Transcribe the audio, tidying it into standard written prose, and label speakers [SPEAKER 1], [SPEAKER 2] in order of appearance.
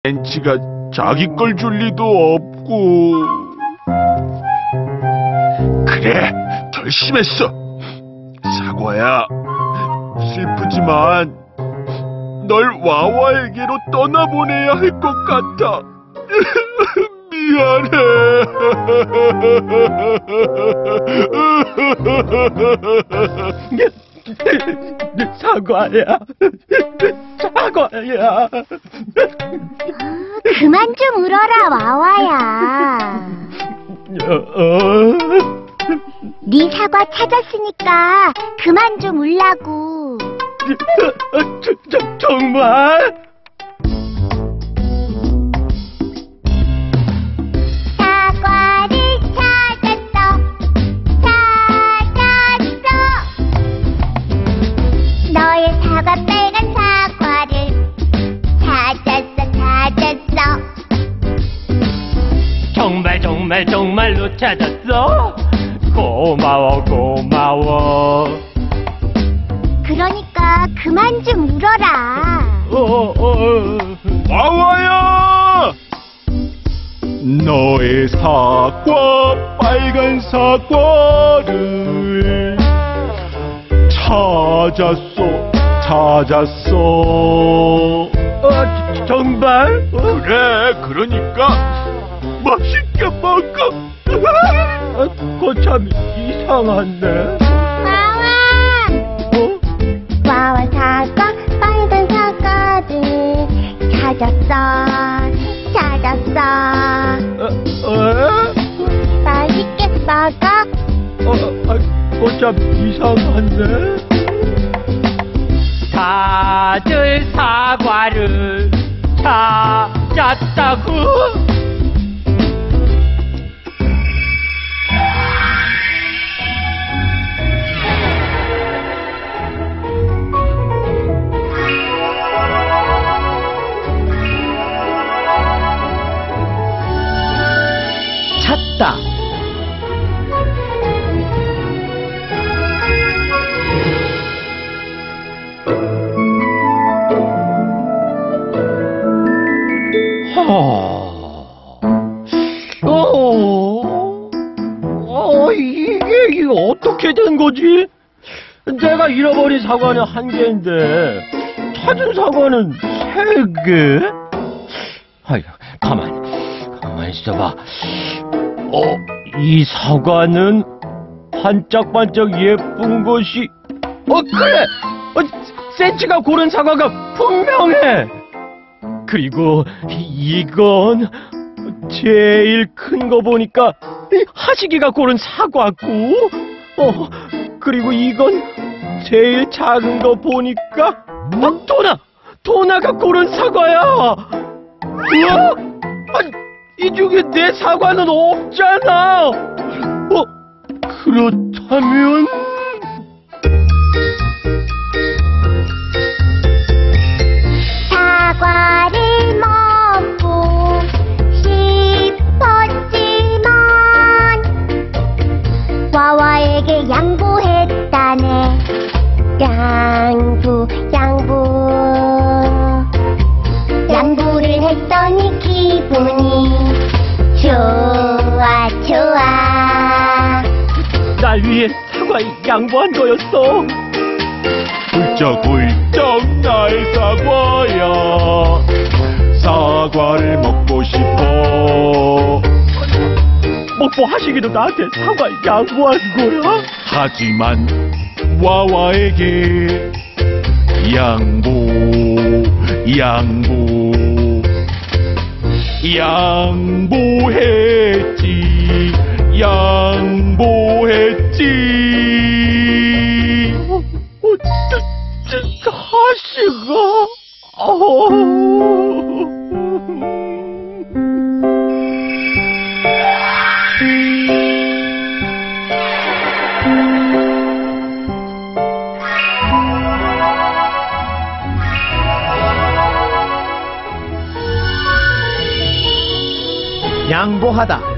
[SPEAKER 1] 엔치가 자기 걸 줄 리도 없고. 그래, 결심했어. 사과야, 슬프지만 널 와와에게로 떠나보내야 할 것 같아. 미안해.
[SPEAKER 2] 사과야. 사과야.
[SPEAKER 3] 그만 좀 울어라, 와와야. 네 사과 찾았으니까 그만 좀 울라고.
[SPEAKER 2] 정말?
[SPEAKER 3] 사과를 찾았어. 너의 사과 빨간 사과를 찾았어.
[SPEAKER 2] 정말로 찾았어? 고마워.
[SPEAKER 3] 그러니까 그만 좀 울어라.
[SPEAKER 1] 와와야! 너의 사과, 빨간 사과를 찾았어.
[SPEAKER 2] 정말?
[SPEAKER 1] 그래, 그러니까 맛있게 먹어.
[SPEAKER 2] 참 이상한데.
[SPEAKER 3] 와와 사과, 빨간 사과를 찾았어. 맛있게 먹어.
[SPEAKER 2] 참 이상한데. 찾을 사과를 찾았다고. 찾다. 이게 어떻게 된 거지? 내가 잃어버린 사과는 1개인데 찾은 사과는 3개? 아이, 가만 있어봐. 이 사과는 반짝반짝 예쁜 것이, 그래! 센치가 고른 사과가 분명해! 그리고 이건 제일 큰 거 보니까 하식이가 고른 사과고, 그리고 이건 제일 작은 거 보니까 도나가 고른 사과야. 우와, 이 중에 내 사과는 없잖아. 그렇다면
[SPEAKER 3] 사과를 먹고 싶었지만 와와에게 양보했다네. 양보를 했더니 기분이 좋아.
[SPEAKER 2] 날 위해 사과 양보한 거였어.
[SPEAKER 1] 훌쩍훌쩍 나의 사과야. 사과를 먹고 싶어.
[SPEAKER 2] 뭐 하시기도 나한테 사과 양보한 거야?
[SPEAKER 1] 하지만 와와에게 양보했지.
[SPEAKER 2] 하시가?
[SPEAKER 4] 양보하다.